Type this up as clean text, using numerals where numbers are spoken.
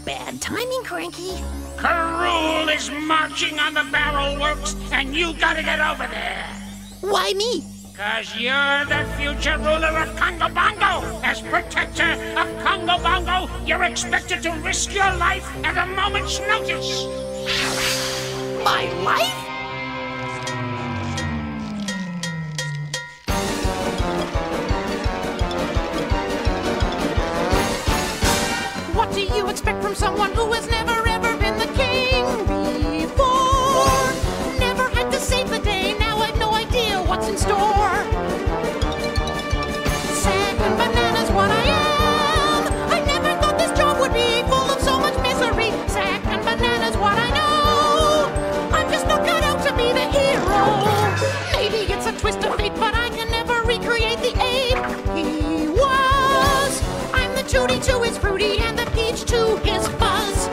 bad timing, Cranky. Karul is marching on the barrel works, and you gotta get over there. Why me? 'Cause you're the future ruler of Congo Bongo. As protector of Congo Bongo, you're expected to risk your life at a moment's notice. My life? What do you expect from someone who has never ever been the king before? Never had to save the day, now I've no idea what's in store. Sack and banana's what I am. I never thought this job would be full of so much misery. Sack and banana's what I know. I'm just not cut out to be the hero. Maybe it's a twist of fate, but I can never recreate the ape he was. I'm the Judy to his Fruity and the Peach to his Fuzz.